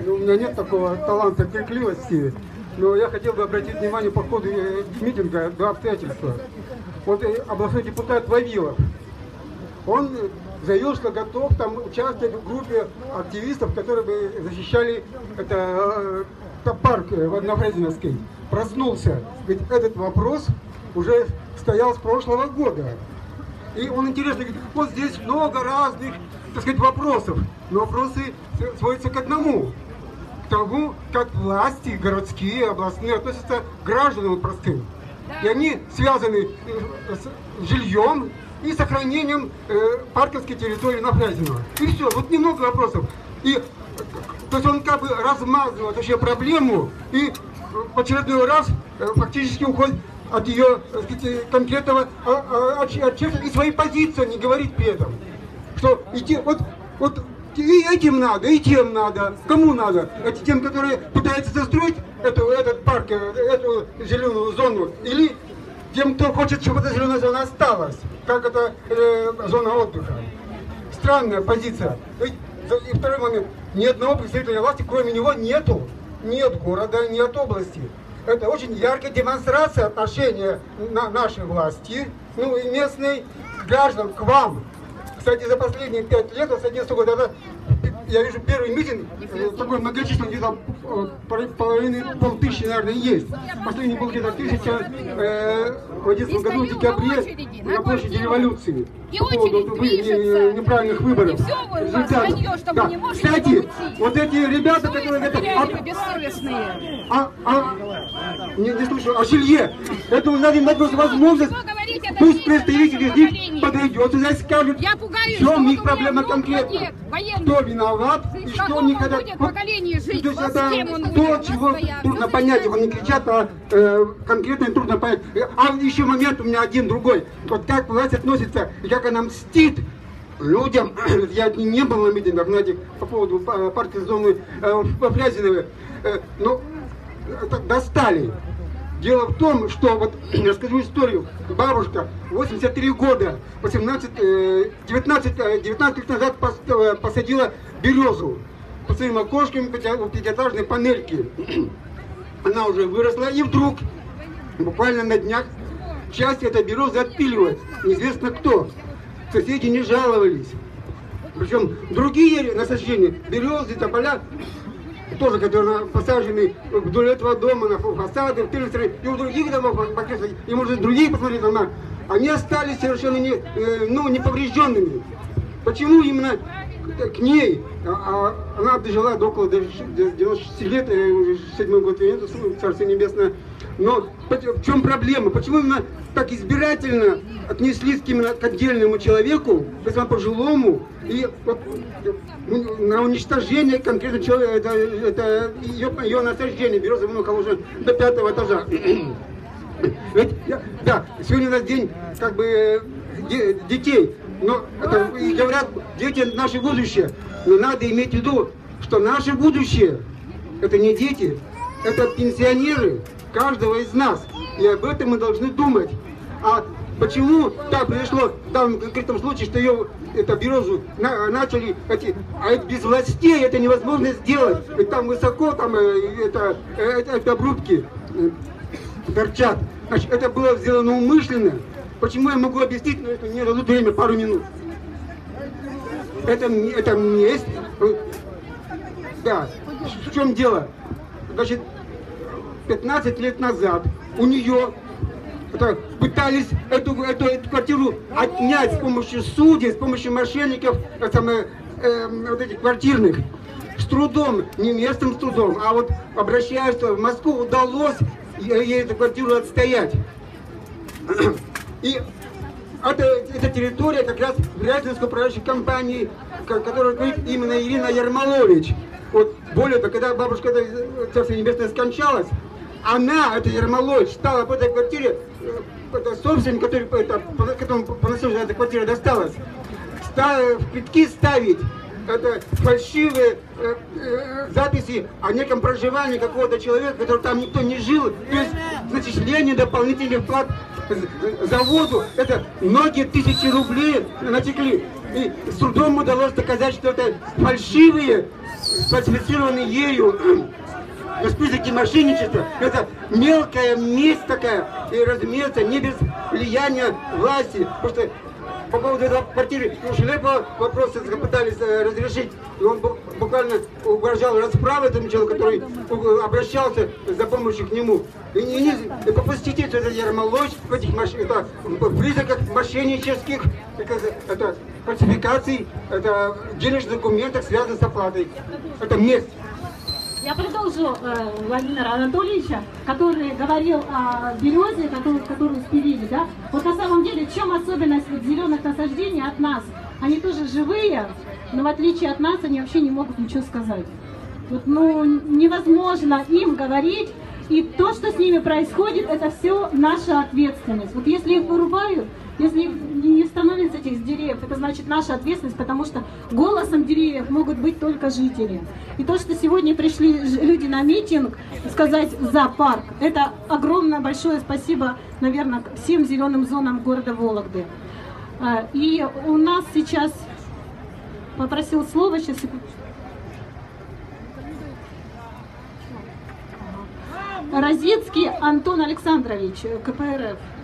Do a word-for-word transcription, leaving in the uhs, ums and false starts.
Ну, у меня нет такого таланта крикливости, но я хотел бы обратить внимание по ходу митинга два обстоятельства. Вот областной депутат Вавилов, он заявил, что готов там участвовать в группе активистов, которые бы защищали это, это парк в Однофрезиновской. Проснулся, ведь этот вопрос уже стоял с прошлого года. И он интересно говорит, вот здесь много разных, так сказать, вопросов, но вопросы сводятся к одному. К тому, как власти, городские, областные относятся к гражданам простым. И они связаны с жильем и сохранением э, парковской территории на Фрязино. И все, вот немного вопросов. И, то есть он как бы размазывает вообще проблему и в очередной раз э, фактически уходит от ее, так сказать, конкретного отчета и своей позиции не говорит при этом. Что идти, вот, вот и этим надо, и тем надо. Кому надо? Это тем, которые пытаются застроить эту, этот парк, эту зеленую зону, или тем, кто хочет, чтобы эта зеленая зона осталась, как это э, зона отдыха. Странная позиция. И второй момент. Ни одного представителя власти, кроме него, нету. Нет города, нет области. Это очень яркая демонстрация отношения на нашей власти, ну и местной граждан к вам. Кстати, за последние пять лет, с одиннадцатого года, я вижу первый митинг, такой многочисленный, где-то половины, полтысячи, наверное, есть. Последний был где-то тысяча э, в одиннадцатом году в декабре на площади Революции. И по поводу вы, не, неправильных выборов. Результатов. Да. Кстати, вот эти ребята, которые говорят, а, а, а, не, не слышу, о жилье, это надо им дать возможность, пусть представители здесь подойдет и здесь скажут, в чем их проблема конкретно, кто виноват и что они хотят. То есть это то, чего трудно понять, они кричат, а э, конкретно трудно понять. А еще момент у меня один другой, вот как власть относится, и как она мстит людям. Я не был на митингах, на этих, по поводу парка зоны э, во Фрязинове, э, но это достали. Дело в том, что, вот, я скажу историю, бабушка, восемьдесят три года, восемнадцать, девятнадцать, девятнадцать лет назад посадила березу по своим окошкам в пятиэтажной панельке. Она уже выросла, и вдруг, буквально на днях, часть этой березы отпиливает, неизвестно кто. Соседи не жаловались. Причем другие насаждения, березы, тополя, тоже, которые посажены вдоль этого дома, на фасады, в телевизоре, и у других домов, и может другие посмотреть дома, они остались совершенно не, ну, неповрежденными. Почему именно к ней? А она дожила до около девяноста шести лет, уже седьмой год, Царствие Небесное. Но в чем проблема? Почему именно так избирательно отнеслись именно к отдельному человеку, весьма пожилому, и вот, на уничтожение конкретно человека, это, это ее, ее насаждение, береза вынуха уже до пятого этажа. Ведь, да, сегодня у нас день как бы детей, но это, и говорят, дети наше будущее. Но надо иметь в виду, что наше будущее это не дети, это пенсионеры каждого из нас. И об этом мы должны думать. А почему так произошло в данном конкретном случае, что ее, эту березу на, начали, эти, а это без властей это невозможно сделать. Ведь там высоко, там это, это, это обрубки торчат. Значит, это было сделано умышленно. Почему я могу объяснить, но это мне дадут время, пару минут. Это, это месть. Да, в чем дело? Значит, пятнадцать лет назад у нее это, пытались эту, эту, эту квартиру отнять с помощью судей, с помощью мошенников, это, э, вот этих квартирных. С трудом, не местным с трудом, а вот обращаясь в Москву, удалось ей эту квартиру отстоять. И это, эта территория как раз Фрязинской управляющей компании, которую говорит именно Ирина Ермолович. Вот более того, когда бабушка Царствие Небесное скончалась, она, это Ермолович, стала в этой квартире, это собственник, который, это, которому по наследству эта квартира досталась, стала в пятки ставить это фальшивые э, э, записи о неком проживании какого-то человека, который там никто не жил, то есть начисление дополнительных плат за воду, это многие тысячи рублей натекли. И с трудом удалось доказать, что это фальшивые сфальсифицированный ею список мошенничества. Это мелкая месть такая, и, разумеется, не без влияния власти. Потому что по поводу этого квартиры Шлепа вопросы пытались разрешить, и он буквально угрожал расправой этому человеку, который обращался за помощью к нему. И, и, и попустите, что это ярмолочь в этих это, признаках мошеннических, это, это фальсификаций, это денежных документов, связанных с оплатой. Это месть. Я продолжу э, Владимира Анатольевича, который говорил о березе, которую, которую спилили, да? Вот на самом деле, в чем особенность вот зеленых насаждений от нас? Они тоже живые, но в отличие от нас, они вообще не могут ничего сказать. Вот, ну, невозможно им говорить, и то, что с ними происходит, это все наша ответственность. Вот если их вырубают, если не становится этих деревьев, это значит наша ответственность, потому что голосом деревьев могут быть только жители. И то, что сегодня пришли люди на митинг сказать за парк, это огромное большое спасибо, наверное, всем зеленым зонам города Вологды. И у нас сейчас попросил слово, сейчас секунду. Розецкий Антон Александрович, ка пэ эр эф.